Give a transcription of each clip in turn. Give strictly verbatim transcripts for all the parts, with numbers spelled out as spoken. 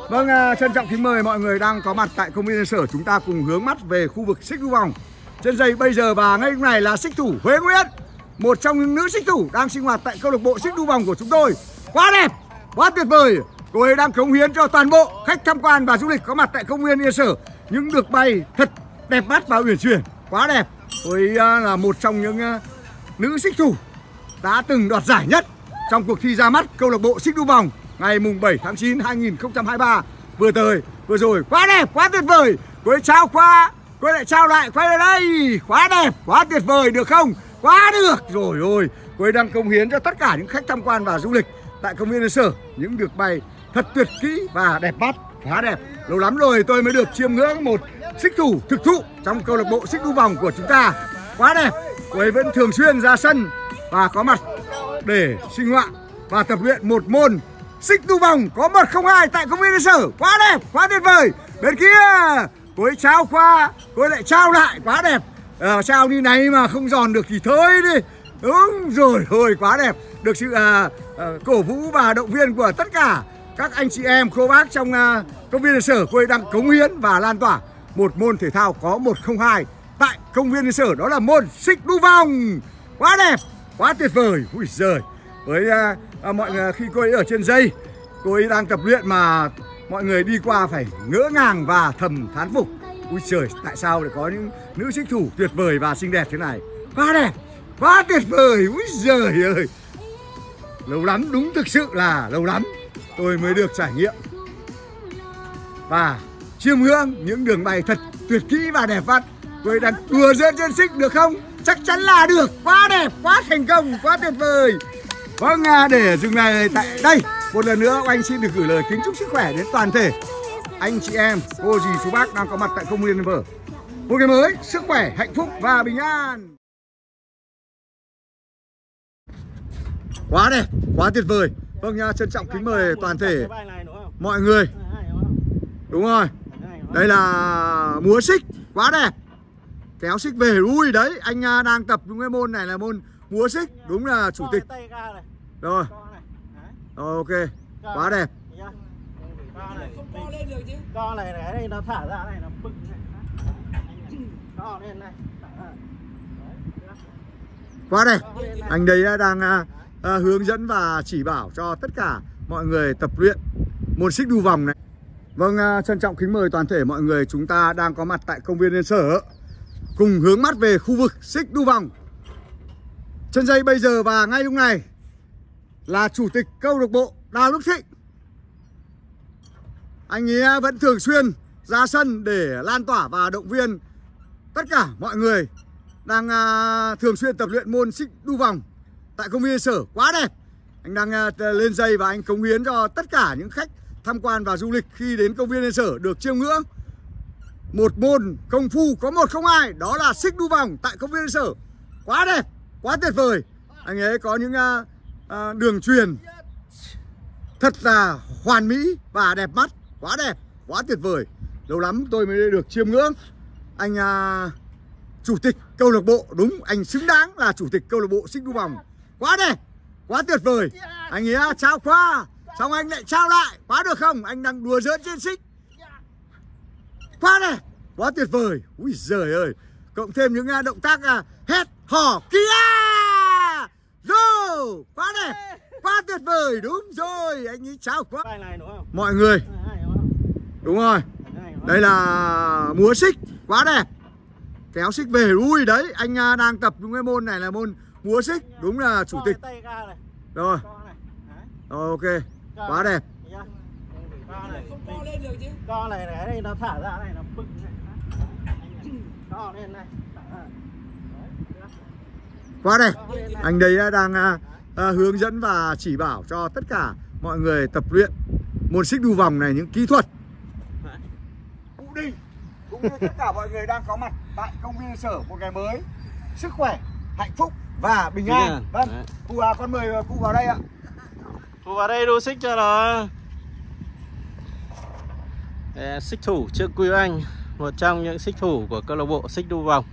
Vâng, uh, trân trọng kính mời mọi người đang có mặt tại công viên Yên Sở. Chúng ta cùng hướng mắt về khu vực xích đu vòng. Trên dây bây giờ và ngay lúc này là xích thủ Huế Nguyễn, một trong những nữ xích thủ đang sinh hoạt tại câu lạc bộ xích đu vòng của chúng tôi. Quá đẹp, quá tuyệt vời. Cô ấy đang cống hiến cho toàn bộ khách tham quan và du lịch có mặt tại công viên Yên Sở những được bay thật đẹp mắt và uyển chuyển. Quá đẹp. Cô ấy uh, là một trong những uh, nữ xích thủ đã từng đoạt giải nhất trong cuộc thi ra mắt câu lạc bộ xích đu vòng ngày mùng bảy tháng chín năm hai nghìn không trăm hai mươi ba vừa tới vừa rồi. Quá đẹp, quá tuyệt vời. Cô ấy trao qua, cô ấy lại trao lại, quay lại đây. Quá đẹp, quá tuyệt vời, được không? Quá được rồi ôi. Cô ấy đang cống hiến cho tất cả những khách tham quan và du lịch tại công viên Yên Sở những được bay thật tuyệt kỹ và đẹp mắt. Quá đẹp. Lâu lắm rồi tôi mới được chiêm ngưỡng một xích thủ thực thụ trong câu lạc bộ xích đu vòng của chúng ta. Quá đẹp. Cô ấy vẫn thường xuyên ra sân và có mặt để sinh hoạt và tập luyện một môn xích đu vòng có một không hai tại công viên Yên Sở. Quá đẹp, quá tuyệt vời. Bên kia cô ấy trao qua, cô ấy lại trao lại. Quá đẹp. À, trao như này mà không giòn được thì thôi đi. Đúng rồi, thôi quá đẹp. Được sự à, à, cổ vũ và động viên của tất cả các anh chị em cô bác trong à, công viên Yên Sở. Cô ấy đang cống hiến và lan tỏa một môn thể thao có một không hai tại công viên Yên Sở, đó là môn xích đu vòng. Quá đẹp, quá tuyệt vời. Ui giời. Với à, à, mọi người, khi cô ấy ở trên dây, cô ấy đang tập luyện mà mọi người đi qua phải ngỡ ngàng và thầm thán phục. Ui trời, tại sao lại có những nữ xích thủ tuyệt vời và xinh đẹp thế này. Quá đẹp, quá tuyệt vời. Ui giời ơi. Lâu lắm, đúng thực sự là lâu lắm tôi mới được trải nghiệm và chiêm ngưỡng những đường bay thật tuyệt kỹ và đẹp mắt. Cô ấy đang đùa giỡn trên xích được không? Chắc chắn là được. Quá đẹp, quá thành công, quá tuyệt vời. Vâng, để dừng này tại đây, một lần nữa anh xin được gửi lời kính chúc sức khỏe đến toàn thể anh chị em, cô dì chú bác đang có mặt tại công viên Yên Sở. Một ngày mới, sức khỏe, hạnh phúc và bình an. Quá đẹp, quá tuyệt vời. Vâng, trân trọng kính mời toàn thể mọi người. Đúng rồi, đây là múa xích, quá đẹp. Kéo xích về, ui đấy, anh đang tập những cái môn này là môn múa xích. Đúng là chủ tịch. Rồi, rồi ok, quá đẹp. Co này này đây nó thả ra này, nó bưng này. Co lên này. Quá đẹp. Anh đấy đang à, à, hướng dẫn và chỉ bảo cho tất cả mọi người tập luyện môn xích đu vòng này. Vâng, à, trân trọng kính mời toàn thể mọi người, chúng ta đang có mặt tại công viên Yên Sở cùng hướng mắt về khu vực xích đu vòng. Trên dây bây giờ và ngay lúc này là chủ tịch câu lạc bộ Đào Đức Thịnh. Anh ấy vẫn thường xuyên ra sân để lan tỏa và động viên tất cả mọi người đang uh, thường xuyên tập luyện môn xích đu vòng tại công viên Yên Sở. Quá đẹp. Anh đang uh, lên dây và anh cống hiến cho tất cả những khách tham quan và du lịch khi đến công viên Yên Sở được chiêm ngưỡng một môn công phu có một không hai, đó là xích đu vòng tại công viên Yên Sở. Quá đẹp, quá tuyệt vời. Anh ấy có những uh, uh, đường truyền thật là hoàn mỹ và đẹp mắt. Quá đẹp, quá tuyệt vời. Lâu lắm tôi mới được chiêm ngưỡng anh à, chủ tịch câu lạc bộ. Đúng, anh xứng đáng là chủ tịch câu lạc bộ xích đu vòng. Quá đẹp, quá tuyệt vời. Anh ấy trao qua, xong anh lại trao lại. Quá được không? Anh đang đùa giỡn trên xích. Quá đẹp, quá tuyệt vời. Ui giời ơi. Cộng thêm những động tác à, hét hò kia. Rồi, quá đẹp, quá tuyệt vời. Đúng rồi, anh ấy trao quá. Mọi người, đúng rồi, đây là múa xích, quá đẹp. Kéo xích về, ui đấy, anh đang tập những cái môn này là môn múa xích. Đúng là chủ tịch. Rồi, rồi ok, quá đẹp. Co này này đây nó thả ra này, nó bưng này. Co lên này. Quá đẹp. Anh đấy đang à, à, hướng dẫn và chỉ bảo cho tất cả mọi người tập luyện môn xích đu vòng này những kỹ thuật. Cụ Đình cũng như tất cả mọi người đang có mặt tại công viên Yên Sở một ngày mới, sức khỏe, hạnh phúc và bình an. Vâng, cụ à, con mời cụ vào đây ạ. Cụ vào đây đu xích cho nó. Xích thủ Trương Quý Anh, một trong những xích thủ của câu lạc bộ xích đu vòng.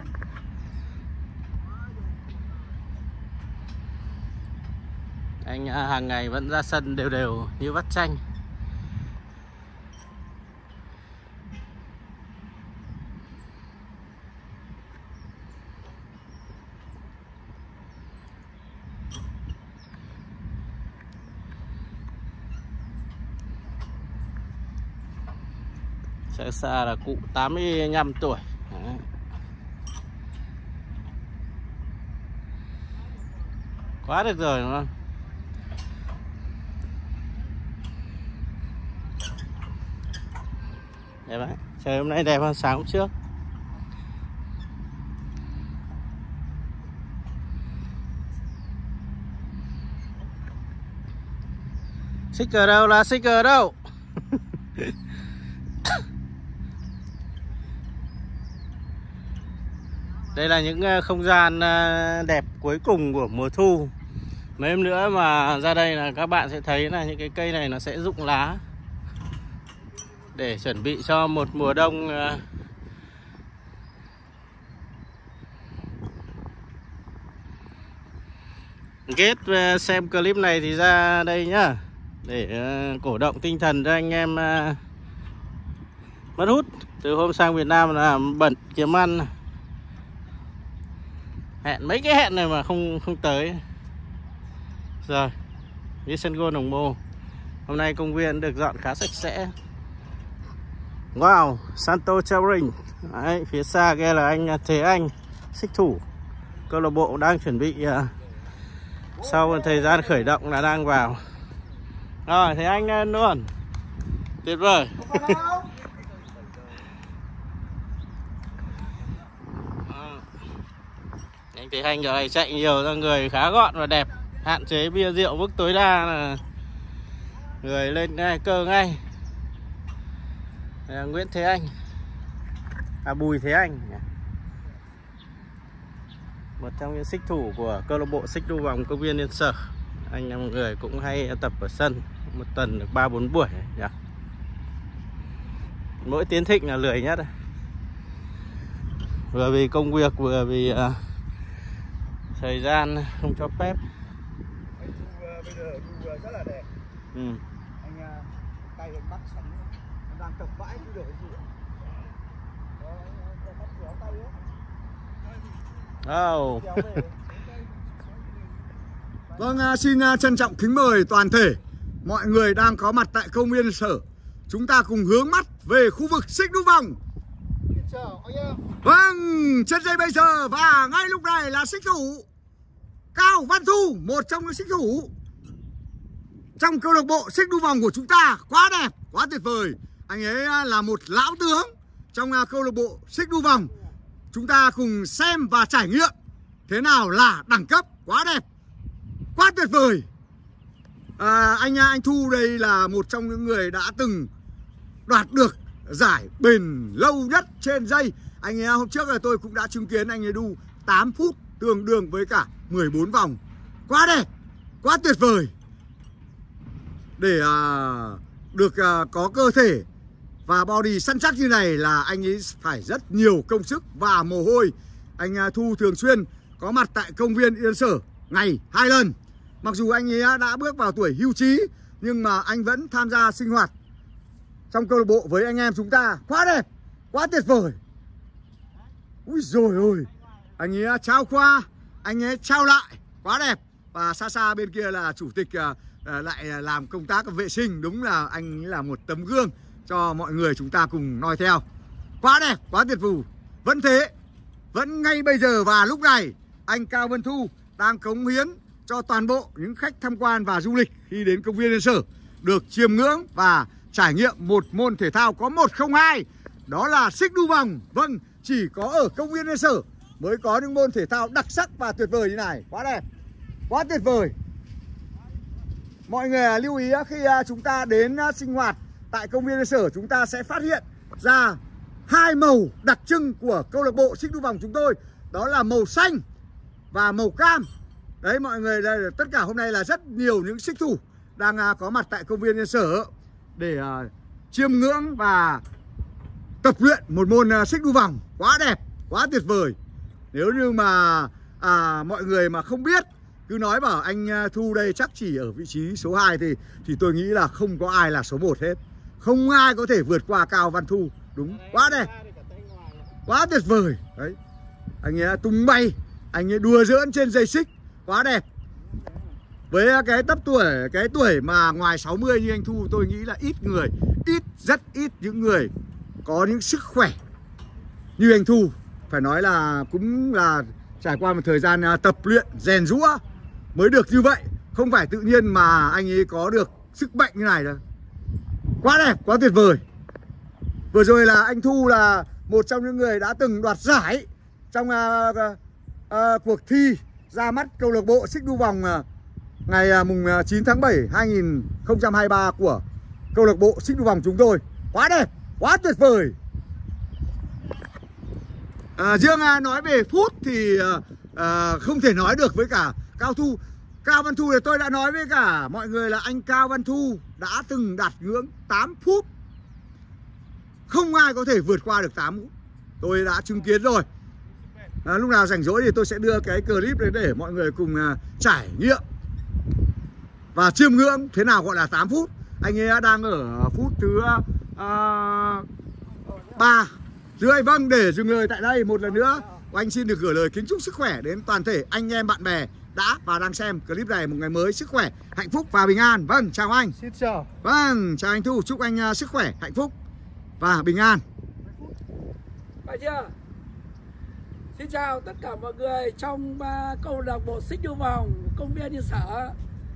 Anh à, hàng ngày vẫn ra sân đều đều như vắt chanh. Xe xa là cụ tám mươi lăm tuổi. Đấy. Quá được rồi đúng không? Đẹp đấy. Trời hôm nay đẹp hơn sáng hôm trước. Sticker đâu là sticker đâu? Đây là những không gian đẹp cuối cùng của mùa thu. Mấy hôm nữa mà ra đây là các bạn sẽ thấy là những cái cây này nó sẽ rụng lá để chuẩn bị cho một mùa đông kết. Xem clip này thì ra đây nhá, để cổ động tinh thần cho anh em mất hút từ hôm sang Việt Nam là bận kiếm ăn. Hẹn mấy cái hẹn này mà không không tới. Rồi, với sân golf Đồng Mô. Hôm nay công viên được dọn khá sạch sẽ. Wow, Santo Chowring. Đấy, phía xa kia là anh Thế Anh, xích thủ câu lạc bộ đang chuẩn bị uh, sau một thời gian khởi động là đang vào. Rồi, Thế Anh lên luôn. Tuyệt vời. Anh Thế Anh giờ này chạy nhiều ra người khá gọn và đẹp. Hạn chế bia rượu mức tối đa là người lên ngay cơ ngay. Đây là Nguyễn Thế Anh, à Bùi Thế Anh, một trong những xích thủ của câu lạc bộ xích đu vòng công viên Yên Sở. Anh là một người cũng hay tập ở sân, một tuần được ba bốn buổi nhỉ? Mỗi Tiến Thịnh là lười nhất. Vừa vì công việc vừa vì uh, thời gian không cho phép. Anh Thu bây giờ Thu rất là đẹp. Ừ. Anh uh, tay anh bắt sẵn, anh đang tập vãi chứ được cái gì. Đó, anh bắt kéo tay ấy. Oh. Vâng, uh, xin uh, trân trọng kính mời toàn thể mọi người đang có mặt tại công viên Sở. Chúng ta cùng hướng mắt về khu vực xích đu vòng. Vâng, chân dây bây giờ và ngay lúc này là xích thủ Cao Văn Thu, một trong những xích thủ trong câu lạc bộ xích đu vòng của chúng ta. Quá đẹp, quá tuyệt vời. Anh ấy là một lão tướng trong câu lạc bộ xích đu vòng. Chúng ta cùng xem và trải nghiệm thế nào là đẳng cấp. Quá đẹp, quá tuyệt vời. à, Anh anh Thu đây là một trong những người đã từng đoạt được giải bền lâu nhất trên dây. Anh ấy hôm trước là tôi cũng đã chứng kiến anh ấy đu tám phút, tương đương với cả mười bốn vòng. Quá đẹp, quá tuyệt vời. Để à, được à, có cơ thể và body săn chắc như này là anh ấy phải rất nhiều công sức và mồ hôi. Anh à, Thu thường xuyên có mặt tại công viên Yên Sở ngày hai lần. Mặc dù anh ấy đã bước vào tuổi hưu trí, nhưng mà anh vẫn tham gia sinh hoạt trong câu lạc bộ với anh em chúng ta. Quá đẹp, quá tuyệt vời. Úi dồi ôi, anh ấy trao qua, anh ấy trao lại. Quá đẹp. Và xa xa bên kia là chủ tịch uh, lại làm công tác vệ sinh. Đúng là anh ấy là một tấm gương cho mọi người chúng ta cùng noi theo. Quá đẹp, quá tuyệt vời. Vẫn thế, vẫn ngay bây giờ và lúc này, anh Cao Văn Thu đang cống hiến cho toàn bộ những khách tham quan và du lịch khi đến công viên Yên Sở được chiêm ngưỡng và trải nghiệm một môn thể thao có một không hai. Đó là xích đu vòng. Vâng, chỉ có ở công viên Yên Sở mới có những môn thể thao đặc sắc và tuyệt vời như này. Quá đẹp, quá tuyệt vời. Mọi người lưu ý khi chúng ta đến sinh hoạt tại công viên Yên Sở, chúng ta sẽ phát hiện ra hai màu đặc trưng của câu lạc bộ xích đu vòng chúng tôi. Đó là màu xanh và màu cam. Đấy mọi người, đây tất cả hôm nay là rất nhiều những xích thủ đang có mặt tại công viên Yên Sở để uh, chiêm ngưỡng và tập luyện một môn uh, xích đu vòng. Quá đẹp, quá tuyệt vời. Nếu như mà à, mọi người mà không biết cứ nói bảo anh Thu đây chắc chỉ ở vị trí số hai thì thì tôi nghĩ là không có ai là số một hết. Không ai có thể vượt qua Cao Văn Thu. Đúng, quá đẹp, quá tuyệt vời. Đấy, anh ấy tung bay, anh ấy đùa giỡn trên dây xích, quá đẹp. Với cái tấp tuổi, cái tuổi mà ngoài sáu mươi như anh Thu, tôi nghĩ là ít người, ít, rất ít những người có những sức khỏe như anh Thu. Phải nói là cũng là trải qua một thời gian tập luyện, rèn rũa mới được như vậy. Không phải tự nhiên mà anh ấy có được sức mạnh như này đâu. Quá đẹp, quá tuyệt vời. Vừa rồi là anh Thu là một trong những người đã từng đoạt giải trong uh, uh, uh, cuộc thi ra mắt câu lạc bộ xích đu vòng uh, ngày uh, mùng chín tháng bảy hai nghìn không trăm hai mươi ba của câu lạc bộ xích đu vòng chúng tôi. Quá đẹp, quá tuyệt vời. À, riêng uh, nói về phút thì uh, uh, không thể nói được với cả Cao Thu. Cao Văn Thu thì tôi đã nói với cả mọi người là anh Cao Văn Thu đã từng đạt ngưỡng tám phút. Không ai có thể vượt qua được tám phút. Tôi đã chứng kiến rồi. À, lúc nào rảnh rỗi thì tôi sẽ đưa cái clip đấy để mọi người cùng uh, trải nghiệm và chiêm ngưỡng thế nào gọi là tám phút. Anh ấy đang ở phút thứ ba uh, rưỡi. Vâng, để dừng lời tại đây một lần nữa, anh xin được gửi lời kính chúc sức khỏe đến toàn thể anh em bạn bè đã và đang xem clip này. Một ngày mới sức khỏe, hạnh phúc và bình an. Vâng, chào anh. Xin chào. Vâng, chào anh Thu. Chúc anh uh, sức khỏe, hạnh phúc và bình an. Phải chưa? Xin chào tất cả mọi người trong uh, câu lạc bộ xích đu vòng công viên Yên Sở.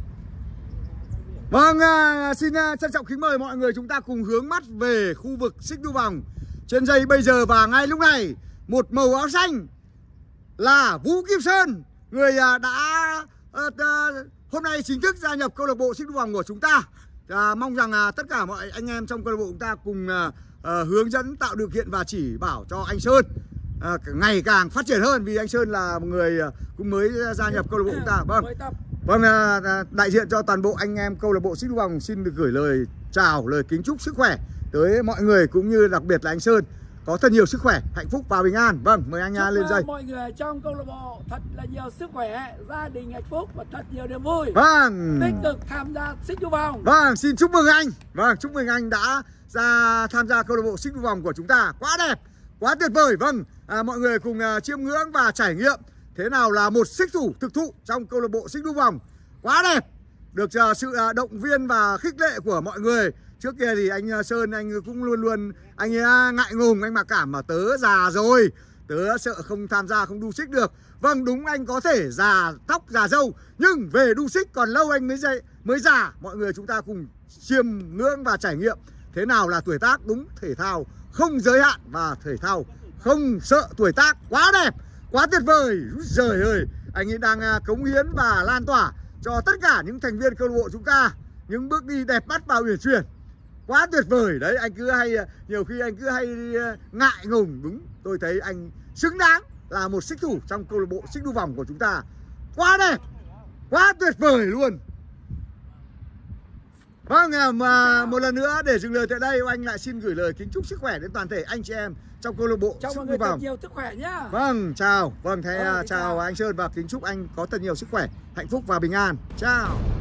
Vâng, uh, xin uh, trân trọng kính mời mọi người chúng ta cùng hướng mắt về khu vực xích đu vòng. Trên dây bây giờ và ngay lúc này, một màu áo xanh là Vũ Kim Sơn, người uh, đã uh, uh, hôm nay chính thức gia nhập câu lạc bộ xích đu vòng của chúng ta. uh, Mong rằng uh, tất cả mọi anh em trong câu lạc bộ chúng ta cùng uh, uh, hướng dẫn, tạo điều kiện và chỉ bảo cho anh Sơn uh, ngày càng phát triển hơn. Vì anh Sơn là một người uh, cũng mới gia nhập câu lạc bộ chúng ta. Vâng, vâng uh, đại diện cho toàn bộ anh em câu lạc bộ xích đu vòng xin được gửi lời chào, lời kính chúc sức khỏe tới mọi người, cũng như đặc biệt là anh Sơn có thật nhiều sức khỏe, hạnh phúc và bình an. Vâng, mời anh chúc lên dây. mọi người trong câu lạc bộ thật là nhiều sức khỏe, gia đình hạnh phúc và thật nhiều niềm vui. Vâng, tích cực tham gia xích đu vòng. Vâng, xin chúc mừng anh. Vâng, chúc mừng anh đã ra tham gia câu lạc bộ xích đu vòng của chúng ta. Quá đẹp, quá tuyệt vời. Vâng, à, mọi người cùng uh, chiêm ngưỡng và trải nghiệm thế nào là một xích thủ thực thụ trong câu lạc bộ xích đu vòng. Quá đẹp. Được uh, sự uh, động viên và khích lệ của mọi người. Trước kia thì anh Sơn anh cũng luôn luôn anh ấy ngại ngùng, anh mặc cảm mà tớ già rồi, tớ sợ không tham gia, không đu xích được. Vâng, đúng, anh có thể già tóc già râu, nhưng về đu xích còn lâu anh mới dậy mới già. Mọi người chúng ta cùng chiêm ngưỡng và trải nghiệm thế nào là tuổi tác. Đúng, thể thao không giới hạn và thể thao không sợ tuổi tác. Quá đẹp, quá tuyệt vời. Trời ơi, anh ấy đang cống hiến và lan tỏa cho tất cả những thành viên câu lạc bộ chúng ta những bước đi đẹp mắt và uyển chuyển. Quá tuyệt vời. Đấy, anh cứ hay, nhiều khi anh cứ hay ngại ngùng. Đúng, tôi thấy anh xứng đáng là một xích thủ trong câu lạc bộ xích đu vòng của chúng ta. Quá đẹp, quá tuyệt vời luôn. Vâng, mà một lần nữa để dừng lời tại đây, anh lại xin gửi lời kính chúc sức khỏe đến toàn thể anh chị em trong câu lạc bộ Chào xích mọi đu người thật vòng. nhiều sức khỏe nhá. Vâng, chào. Vâng, thầy Vâng, chào chào. anh Sơn và kính chúc anh có thật nhiều sức khỏe, hạnh phúc và bình an. Chào.